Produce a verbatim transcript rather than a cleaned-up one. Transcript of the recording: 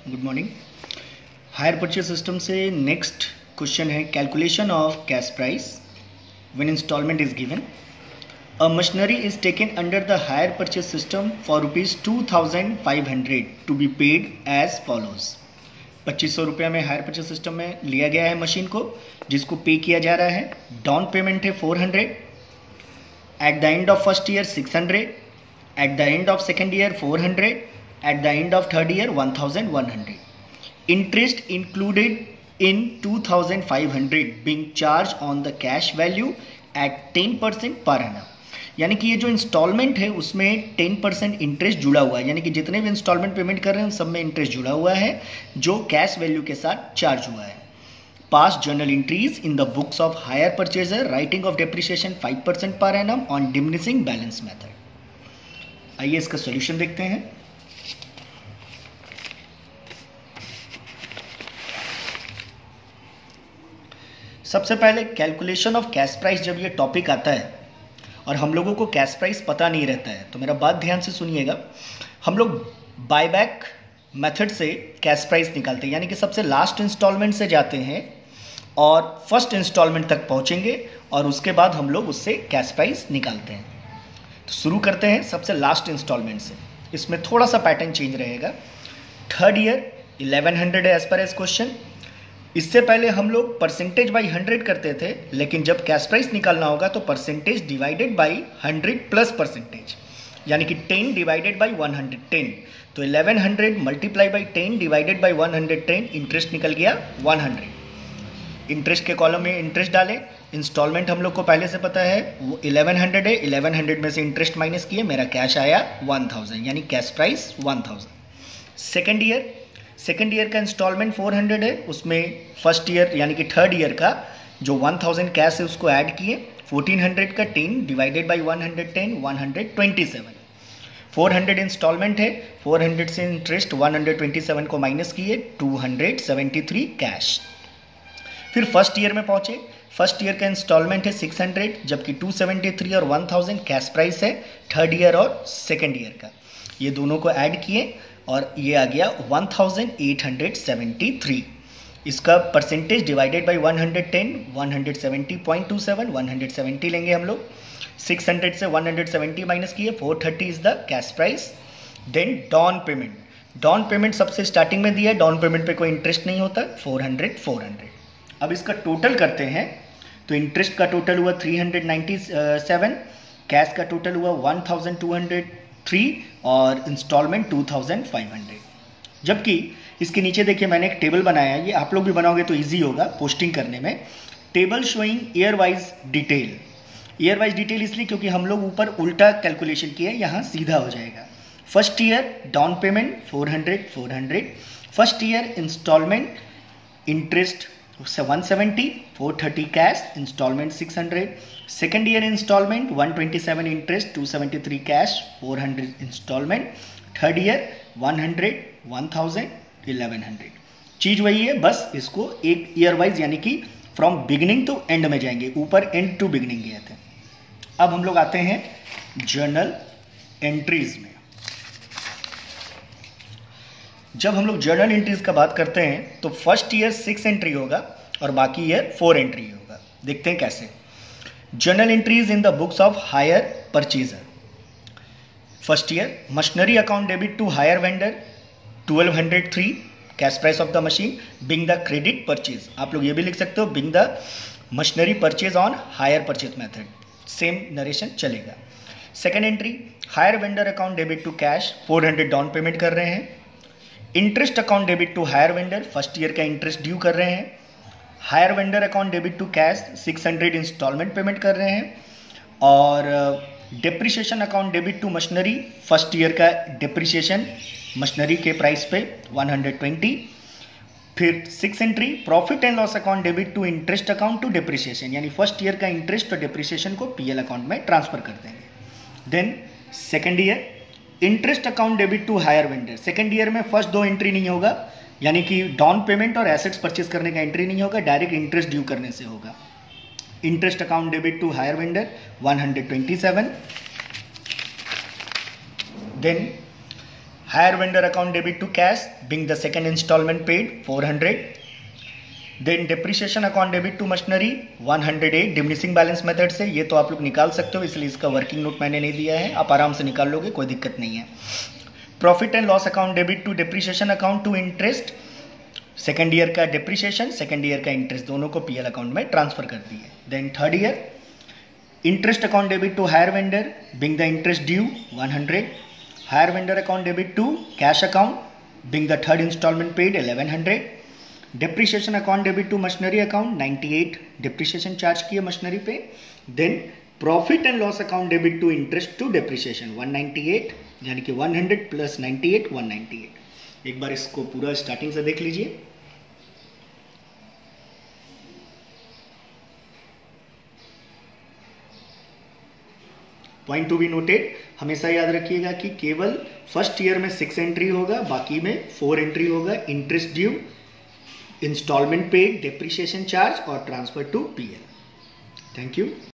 Good morning. Hire purchase system से next question है calculation of cash price when installment is given. A machinery is taken under the hire purchase system for rupees two thousand five hundred to be paid as follows. पच्चीस सौ रुपये में higher purchase system में लिया गया है machine को, जिसको पे किया जा रहा है। डाउन पेमेंट है four hundred, at the end of first year six hundred, at the end of second year four hundred, at the end of third year one thousand one hundred. Interest included in two thousand five hundred being charged on the cash value at ten percent per annum. यानी कि ये जो instalment है उसमें ten percent interest जुड़ा हुआ है, यानी कि जितने भी इंस्टॉलमेंट पेमेंट कर रहे हैं सब में इंटरेस्ट जुड़ा हुआ है जो कैश वैल्यू के साथ चार्ज हुआ है। Pass journal entries in the books of hire purchaser, writing off depreciation five percent per annum on diminishing balance method. आइए इसका सॉल्यूशन देखते हैं। सबसे पहले कैलकुलेशन ऑफ कैश प्राइस, जब ये टॉपिक आता है और हम लोगों को कैश प्राइस पता नहीं रहता है तो मेरा बात ध्यान से सुनिएगा। हम लोग बायबैक मेथड से कैश प्राइस निकालते हैं, यानी कि सबसे लास्ट इंस्टॉलमेंट से जाते हैं और फर्स्ट इंस्टॉलमेंट तक पहुंचेंगे और उसके बाद हम लोग उससे कैश प्राइस निकालते हैं। तो शुरू करते हैं सबसे लास्ट इंस्टॉलमेंट से। इसमें थोड़ा सा पैटर्न चेंज रहेगा। थर्ड ईयर इलेवन हंड्रेड है एज पर एज क्वेश्चन। इससे पहले हम लोग परसेंटेज बाई हंड्रेड करते थे, लेकिन जब कैश प्राइस निकालना होगा तो percentage divided by hundred plus percentage, यानी कि ten divided by one hundred ten. तो eleven hundred multiply by ten divided by one hundred ten, interest निकल गया वन हंड्रेड। इंटरेस्ट के कॉलम में इंटरेस्ट डालें। इंस्टॉलमेंट हम लोग को पहले से पता है वो इलेवन हंड्रेड है, इलेवन हंड्रेड में से इंटरेस्ट माइनस किए, मेरा कैश आया वन थाउजेंड, यानी cash price one thousand. Second year second year का इंस्टॉलमेंट फोर हंड्रेड है, उसमें फर्स्ट ईयर यानी कि थर्ड ईयर का जो वन थाउजेंड कैश है उसको ऐड किए। फोर्टीन हंड्रेड का ten divided by one hundred ten, one hundred twenty seven. Four hundred installment है, फोर हंड्रेड से interest one hundred twenty seven को माइनस किए, two hundred seventy three cash. फिर first year में पहुंचे। First year का installment है six hundred, जबकि टू सेवेंटी थ्री और वन थाउजेंड कैश प्राइस है थर्ड ईयर और सेकेंड ईयर का। ये दोनों को ऐड किए और ये आ गया one thousand eight hundred seventy three. इसका percentage divided by one hundred ten, one hundred seventy point two seven, one hundred seventy लेंगे हम लोग। सिक्स हंड्रेड से वन हंड्रेड सेवेंटी माइनस किए, four thirty is the cash price. Then down payment. Down payment सबसे starting में दिया है, down payment पे कोई इंटरेस्ट नहीं होता, फोर हंड्रेड फोर हंड्रेड। अब इसका टोटल करते हैं तो इंटरेस्ट का टोटल हुआ three hundred ninety seven, cash का टोटल हुआ one thousand two hundred three और installment two thousand five hundred. जबकि इसके नीचे देखिए मैंने एक टेबल बनाया है, ये आप लोग भी बनाओगे तो इजी होगा पोस्टिंग करने में। Table showing year wise detail. Year wise detail इसलिए क्योंकि हम लोग ऊपर उल्टा कैलकुलेशन किए, यहाँ सीधा हो जाएगा। First year down payment four hundred four hundred, first year installment interest one seventy, four thirty cash, installment six hundred. Second year installment one twenty seven interest, two seventy three cash, four hundred installment. Third year one hundred, one thousand, eleven hundred. चीज वही है, बस इसको एक year wise यानी कि from beginning to and में जाएंगे, ऊपर एंड टू बिगिनिंग गए थे। अब हम लोग आते हैं जर्नल एंट्रीज में। जब हम लोग जर्नल एंट्रीज का बात करते हैं तो फर्स्ट ईयर सिक्स एंट्री होगा और बाकी ईयर फोर एंट्री होगा। देखते हैं कैसे। Journal entries in the books of hire purchaser. First year machinery account debit to hire vendor twelve hundred three, cash price of the machine being the credit purchase. आप लोग ये भी लिख सकते हो being the machinery purchase on hire purchase method, same narration चलेगा। Second entry hire vendor account debit to cash, four hundred down payment कर रहे हैं। Interest account debit to hire vendor, first year का इंटरेस्ट ड्यू कर रहे हैं। Hire vendor account debit to cash, six hundred installment payment कर रहे हैं। और depreciation account debit to machinery, first year का डेप्रिसिएशन मशीनरी के प्राइस पे वन हंड्रेड ट्वेंटी। फिर six entry profit and loss account debit to interest account to depreciation, यानी first year का इंटरेस्ट और डेप्रिसिएशन को पीएल अकाउंट में transfer कर देंगे। Then second year interest account debit to hire vendor. Second year में first दो entry नहीं होगा, यानी कि डाउन पेमेंट और एसेट्स परचेज करने का एंट्री नहीं होगा, डायरेक्ट इंटरेस्ट ड्यू करने से होगा। Interest account debit to hire vendor one hundred twenty seven. Then hire vendor account debit to cash being the second installment paid four hundred. Then depreciation account debit to machinery one hundred eight. Diminishing balance method से ये तो आप लोग निकाल सकते हो, इसलिए इसका वर्किंग नोट मैंने नहीं दिया है, आप आराम से निकाल लोगे, कोई दिक्कत नहीं है. Profit and loss account debit to depreciation account to interest. Second year का डिप्रिशिएशन, सेकेंड ईयर का इंटरेस्ट दोनों को पीएल अकाउंट में ट्रांसफर कर दिए. Then third year interest account debit to hire vendor being the interest due one hundred. Hire vendor account debit to cash account being the third installment paid eleven hundred. Depreciation account debit to machinery account ninety eight. Depreciation charge किए machinery पे. Then profit and loss account debit to interest to depreciation one ninety eight, यानी कि one hundred plus ninety eight one ninety eight. एक बार इसको पूरा starting से देख लीजिए. पॉइंट टू बी नोटेड, हमेशा याद रखिएगा कि केवल फर्स्ट ईयर में सिक्स एंट्री होगा, बाकी में फोर एंट्री होगा. Interest due, installment paid, depreciation charge और transfer to PL. Thank you.